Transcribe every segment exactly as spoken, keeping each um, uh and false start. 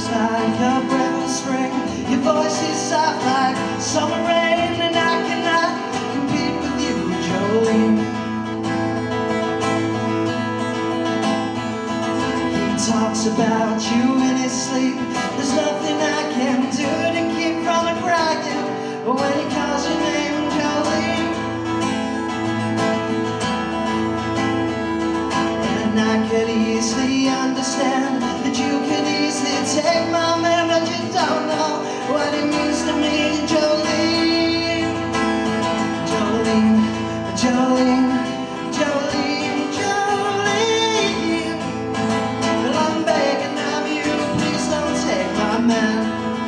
is like a breath of spring. Your voice is soft like summer rain, and I cannot compete with you, Joline. He talks about you in his sleep. There's nothing I can do to keep from crying when he calls your name, Joline. And I could easily understand that you could easily take my man, but you don't know what it means to me, Joline. Joline, Joline, Joline, Joline. Well, I'm begging of you, please don't take my man.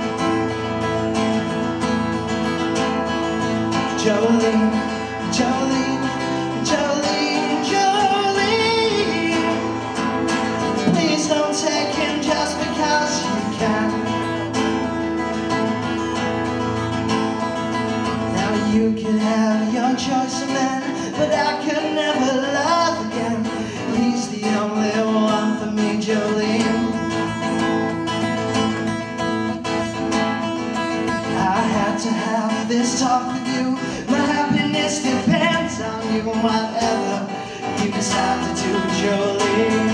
Joline, Joline, Joline, Joline. Please don't take him just because you can. Now you can have your choice of men, but I could never love again. He's the only one for me, Joline. I had to have this talk with you. My happiness depends on you, whatever you decide to do, Joline.